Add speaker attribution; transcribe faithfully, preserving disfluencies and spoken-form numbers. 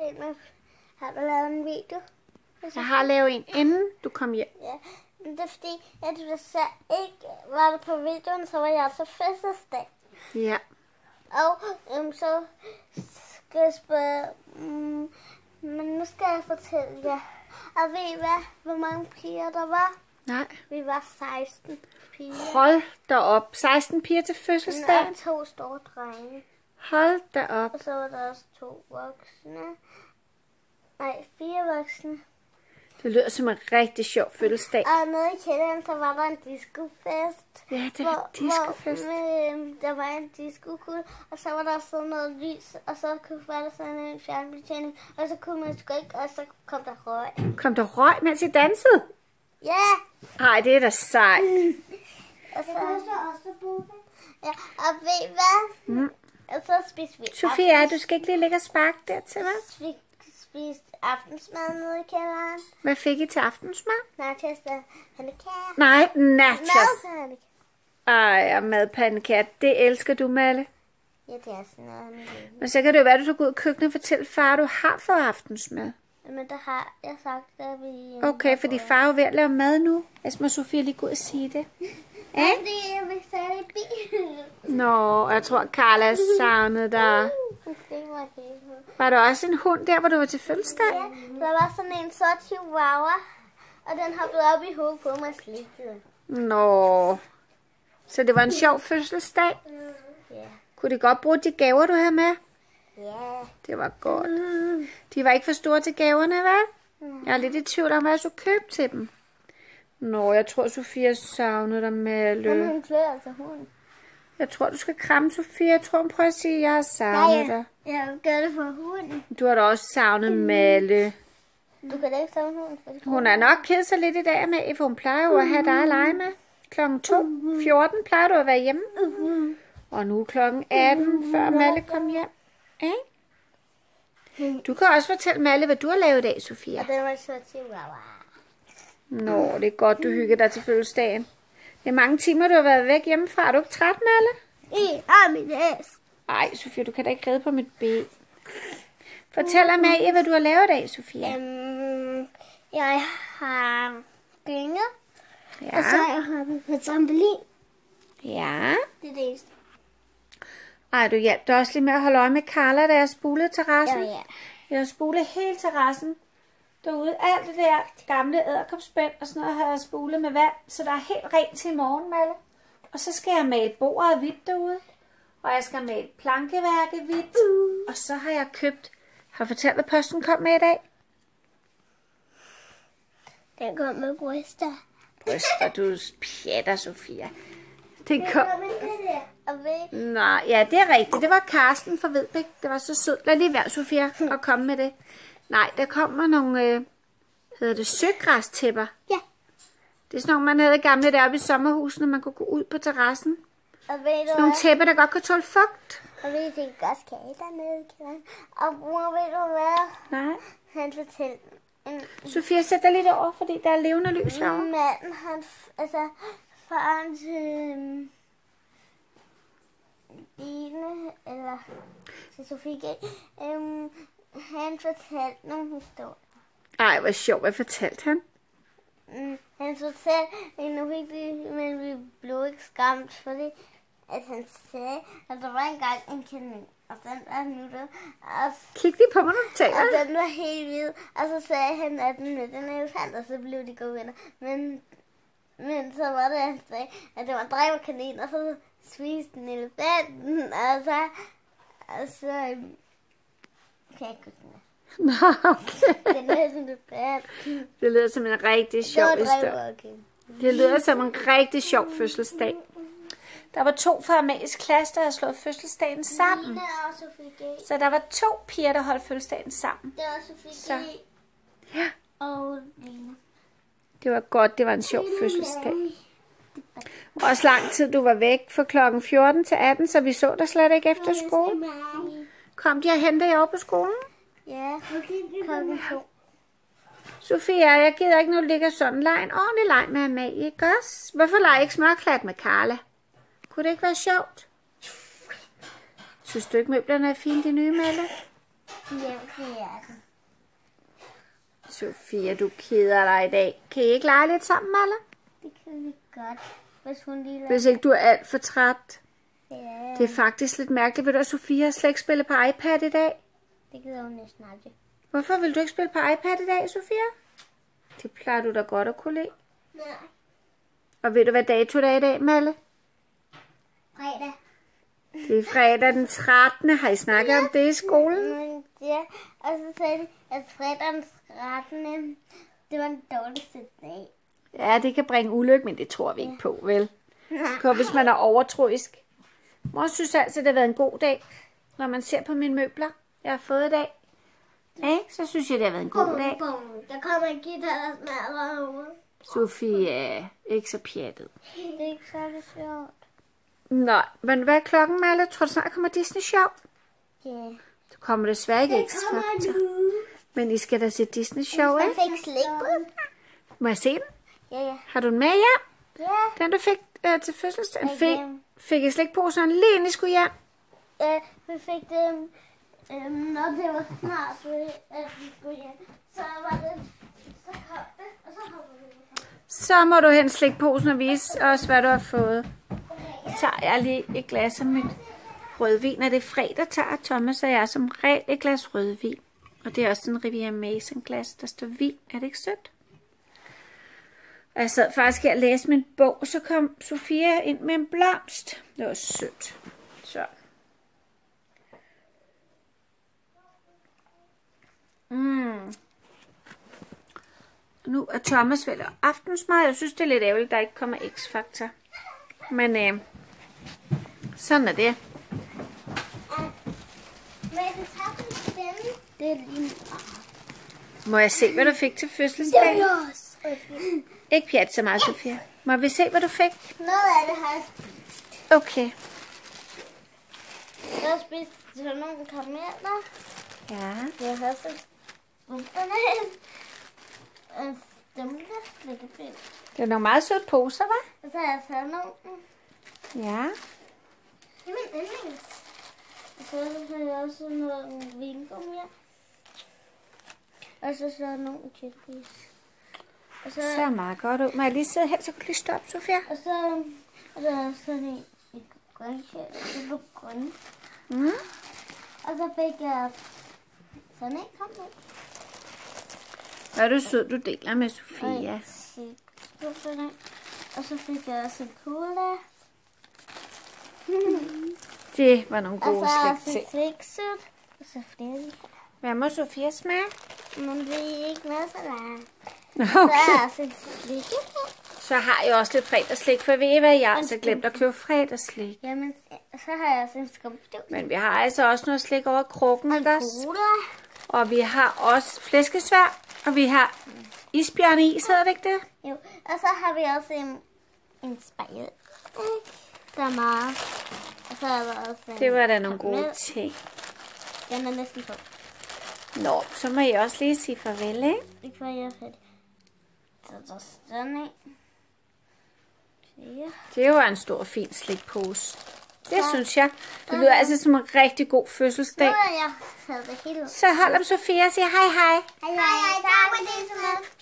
Speaker 1: set med... Har du lavet en video?
Speaker 2: Jeg har lavet en, inden du kom hjem.
Speaker 1: Ja, men det er fordi, at du så ikke var det på videoen, så var jeg så fødselsdag.
Speaker 2: Ja.
Speaker 1: Og øhm, så skal jeg spørge... Um, men nu skal jeg fortælle jer. Og ved I hvad? Hvor mange piger der var?
Speaker 2: Nej.
Speaker 1: Vi var seksten piger.
Speaker 2: Hold da op. seksten piger til fødselsdag.
Speaker 1: Og to store drenge.
Speaker 2: Hold da op.
Speaker 1: Og så var der også to voksne. Nej, fire voksne.
Speaker 2: Det lyder som en rigtig sjov fødselsdag.
Speaker 1: Og nede i kælderen, så var der en discofest.
Speaker 2: Ja, det er
Speaker 1: hvor,
Speaker 2: en discofest.
Speaker 1: Hvor med, der var en discokugle, og så var der sådan noget lys, og så kunne var der sådan en fjernbetjening, og så kunne man sgu ikke, og så kom der røg.
Speaker 2: Kom der røg, mens I dansede?
Speaker 1: Ja! Yeah.
Speaker 2: Ej, det er da sejt.
Speaker 1: Og så også på ja, og ved I hvad?
Speaker 2: Mm.
Speaker 1: Og så spiste vi
Speaker 2: Sofia,
Speaker 1: aftens...
Speaker 2: du skal ikke lige ligge og sparke der til, hvad?
Speaker 1: Vi spiste aftensmad nede i kælderen.
Speaker 2: Hvad fik I til aftensmad?
Speaker 1: Nachos og pandekager.
Speaker 2: Nej, nachos.
Speaker 1: Madpandekager.
Speaker 2: Ej, og madpandekager. Det elsker du, Malle.
Speaker 1: Ja, det er sådan noget.
Speaker 2: Men så kan det jo være, at du skal gå ud i køkkenet og fortælle far, at du har fået aftensmad.
Speaker 1: Men der har jeg sagt, at vi...
Speaker 2: Okay, fordi far er jo ved at lave mad nu. Jeg må Sofia lige gå ud og sige det.
Speaker 1: Ja, fordi jeg vil sætte i bilen.
Speaker 2: Nå, jeg tror, Carla savnede dig.
Speaker 1: Det var helt.
Speaker 2: Var der også en hund der, hvor du var til fødselsdag?
Speaker 1: Ja, der var sådan en sort chihuahua, og den hoppede op i hovedet på mig og slikkede.
Speaker 2: Nå, så det var en sjov fødselsdag.
Speaker 1: Ja.
Speaker 2: Kunne de godt bruge de gaver, du havde med?
Speaker 1: Ja.
Speaker 2: Det var godt. De var ikke for store til gaverne, hva'? Jeg er lidt i tvivl om, hvad jeg skulle købe til dem. Nå, jeg tror, Sofia savnede dig, Malle.
Speaker 1: Men hun klør altså hunden.
Speaker 2: Jeg tror, du skal kramme Sofia. Jeg tror, hun prøver at sige, at jeg har savnet dig.
Speaker 1: Jeg gør det for hunden.
Speaker 2: Du har da også savnet Malle.
Speaker 1: Du kan da ikke savne hunden. For
Speaker 2: Hun er nok ked sig lidt i dag med, for hun plejer jo at have dig at lege med. Klokken to fjorten plejer du at være hjemme. Og nu er klokken atten, før Malle kom hjem. Eh? Du kan også fortælle Malle, hvad du har lavet i dag, Sofia.
Speaker 1: Og den var sort chihuahua.
Speaker 2: Nå, det er godt, du hygger dig til fødselsdagen. Det er mange timer, du har været væk hjemmefra. Er du ikke træt, Malle?
Speaker 1: I er min hest.
Speaker 2: Ej, Sofia, du kan da ikke ride på mit ben. Fortæl Amalie, hvad du har lavet i dag, Sofia.
Speaker 1: Um, jeg har gynget.
Speaker 2: Ja.
Speaker 1: Og så har jeg på trampolin.
Speaker 2: Ja.
Speaker 1: Det er det eneste.
Speaker 2: Ej, du hjalp dig også lige med at holde øje med Carla, da jeg spulede terrassen.
Speaker 1: Ja, ja.
Speaker 2: Jeg har spulet hele terrassen derude. Alt det der gamle edderkopspænd og sådan noget har jeg spulet med vand, så der er helt rent til i morgen, Malle. Og så skal jeg male bordet hvidt derude. Og jeg skal male plankeværket hvidt. Og så har jeg købt... Har jeg fortalt, hvad posten kom med i dag?
Speaker 1: Den kom med bryster.
Speaker 2: Bryster, du pjatter, Sofia. Den kom...
Speaker 1: Og ved,
Speaker 2: Nej, ja, det er rigtigt. Det var Karsten fra Vedbæk. Det var så sødt. Lad lige være, Sofia, at komme med det. Nej, der kommer nogle, øh, hedder det søgræstæpper.
Speaker 1: ja.
Speaker 2: Det er sådan nogle, man havde gamle deroppe i sommerhusene, man kunne gå ud på terrassen.
Speaker 1: Og ved du
Speaker 2: Sådan nogle
Speaker 1: hvad?
Speaker 2: tæpper, der godt kan tåle fugt.
Speaker 1: Og ved du, det også kage dernede i kælderen. Og bror, ved du hvad?
Speaker 2: Nej.
Speaker 1: Han fortalte en
Speaker 2: Sofia, sæt dig lidt over, fordi der er levende lys herovre.
Speaker 1: mand, han, altså, faren til Dine, eller til Sofie, øhm, han fortalte nogle historier.
Speaker 2: Ej, hvor sjovt. Hvad fortalte han?
Speaker 1: Mm, han fortalte en uhyggelig, men vi blev ikke skræmt, fordi at han sagde, at der var engang en kanin, og den var nuttet, og,
Speaker 2: Kig lige på mig, når du taler.
Speaker 1: og den var helt hvid, og så sagde han, at den mødte en elefant, og så blev de gode venner. Men, men så var det, at han sagde, at det var en dreng og kanin, og så spiste den elefanten, og så, og så, øhm, kan jeg ikke huske det.
Speaker 2: Nå, okay.
Speaker 1: Den er sådan lidt bad.
Speaker 2: Det lyder som en rigtig sjov historie. Det lyder som en rigtig sjov fødselsdag. Der var to fra Amalies klasse, der havde slået fødselsdagen sammen.
Speaker 1: Nina og Sofie G.
Speaker 2: Så der var to piger, der holdt fødselsdagen sammen.
Speaker 1: Det var Sofie
Speaker 2: Så.
Speaker 1: G.
Speaker 2: Ja.
Speaker 1: Og Nina.
Speaker 2: Det var godt, det var en sjov fødselsdag. Også lang tid, du var væk fra klokken fjorten til atten, så vi så dig slet ikke efter skole. Kom de og hentede jer op på skolen?
Speaker 1: Ja, klokken to.
Speaker 2: Sofia, jeg gider ikke, når du ligger sådan. Leg en ordentlig leg med Amalie, ikke også? Hvorfor leger ikke smørklat med Carla? Kunne det ikke være sjovt? Synes du ikke, møblerne er fine, de nye, Malle?
Speaker 1: hjem til hjerten.
Speaker 2: Sofia, du keder dig i dag. Kan I ikke lege lidt sammen, Malle?
Speaker 1: Det kan vi godt, hvis hun lige
Speaker 2: Hvis ikke du er alt for træt.
Speaker 1: Ja,
Speaker 2: Det er faktisk lidt mærkeligt. Ved du, at Sofia har slet ikke spillet på iPad i dag?
Speaker 1: det gider hun næsten aldrig.
Speaker 2: Hvorfor vil du ikke spille på iPad i dag, Sofia? Det plejer du da godt at kunne lide.
Speaker 1: Nej.
Speaker 2: Og ved du, hvad dato det er i dag, Malle?
Speaker 1: Fredag.
Speaker 2: Det er fredag den trettende Har I snakket om det i skolen?
Speaker 1: Men ja, og så sagde de, at fredag den trettende det var den dårligste dag.
Speaker 2: Ja, det kan bringe ulykke, men det tror vi ikke på, vel?
Speaker 1: Nej.
Speaker 2: Kun hvis man er overtroisk. Mor synes altid, det har været en god dag, når man ser på mine møbler, jeg har fået i dag. Ja, så synes jeg, det har været en god dag.
Speaker 1: Bum, der kommer en guitar, der smadrer hovedet.
Speaker 2: Sofia, ikke så pjattet.
Speaker 1: Det er ikke særlig sjovt.
Speaker 2: Nå, men hvad er klokken, Malle? Tror du snart kommer Disney Show?
Speaker 1: Ja.
Speaker 2: Du kommer desværre ikke ekstra.
Speaker 1: nu.
Speaker 2: Men I skal da se Disney Show,
Speaker 1: Jeg
Speaker 2: ikke?
Speaker 1: fik slik på den.
Speaker 2: Må jeg se den?
Speaker 1: Ja, ja.
Speaker 2: Har du den med hjem?
Speaker 1: Ja.
Speaker 2: Den du fik øh, til fødselsdagen?
Speaker 1: Jeg
Speaker 2: Fik,
Speaker 1: hjem.
Speaker 2: fik I slikposerne lige inden I skulle hjem?
Speaker 1: Øh, vi fik det, øh, når det var snart, ved, at vi skulle hjem. Så var det, så kom det, og så hoppede vi ud.
Speaker 2: Så må du hen slikposen og vise os, hvad du har fået. Så tager jeg lige et glas af mit rødvin. Er det fredag, tager Thomas og jeg som regel et glas rødvin. Og det er også en Riviera Mason glas, der står vin. Er det ikke sødt? Og jeg sad faktisk her og læste min bog, og så kom Sofia ind med en blomst. Det var sødt. Så. Mm. Nu er Thomas vel aftensmad. Jeg synes, det er lidt ærgerligt, at der ikke kommer X-Factor. Men øh, sådan er det.
Speaker 1: Men det tager den stemme. Det er lige
Speaker 2: Må jeg se, hvad du fik til fødselsdag?
Speaker 1: også.
Speaker 2: Ikke pjat så meget, Sofia. Må vi se, hvad du fik?
Speaker 1: Noget af det har jeg spist.
Speaker 2: Okay.
Speaker 1: Jeg har spist sådan nogle karameller.
Speaker 2: Ja.
Speaker 1: Jeg har også bumperne. En stemle slikkepind.
Speaker 2: Det er nogle meget søde poser, hva'?
Speaker 1: Og så har jeg taget nogle.
Speaker 2: Ja.
Speaker 1: Det er min yndlings. Og så har jeg også noget vingummi. Og så så nogle chippies. Og så,
Speaker 2: Så meget godt ud. Må jeg lige sidde her, så kan du lige stoppe, Sofia?
Speaker 1: og så og der er sådan en i grøn det blev grøn.
Speaker 2: Mm.
Speaker 1: Og så fik jeg sådan en kom ud.
Speaker 2: Hvor er du sød, du deler med Sofia.
Speaker 1: Og sådan en. Og så fik jeg også en cola.
Speaker 2: Det var nogle
Speaker 1: Og så
Speaker 2: gode
Speaker 1: har jeg
Speaker 2: slik
Speaker 1: også
Speaker 2: til.
Speaker 1: en sliksød. Og så flere.
Speaker 2: Hvad må Sofia smage?
Speaker 1: Men det er ikke med så langt. Så er
Speaker 2: Okay.
Speaker 1: jeg også en slikkepind.
Speaker 2: Så har jeg også lidt fredagslik, for ved I hvad, jeg har altså glemt at købe fredagslik.
Speaker 1: Jamen, så har jeg også en skumfidus.
Speaker 2: Men vi har altså også noget slik over krukken, ikke også?
Speaker 1: Cola.
Speaker 2: Og vi har også flæskesvær, og vi har isbjørneis, hedder det ikke det?
Speaker 1: Jo, og så har vi også en, en spejl. Der er meget. Og så er der også en
Speaker 2: Det var da nogle gode
Speaker 1: karamel.
Speaker 2: ting.
Speaker 1: Den er næsten på.
Speaker 2: Nå, så må jeg også lige sige farvel, ikke?
Speaker 1: Det kan jeg fedt. Så der er sådan en. Ja.
Speaker 2: Det var en stor, fin slikpose. Det synes jeg. Det lyder altså som en rigtig god
Speaker 1: Nu
Speaker 2: fødselsdag.
Speaker 1: har jeg taget det hele ud.
Speaker 2: Så hold om Sofia og siger hej hej.
Speaker 1: Hej, hej, tak for det, så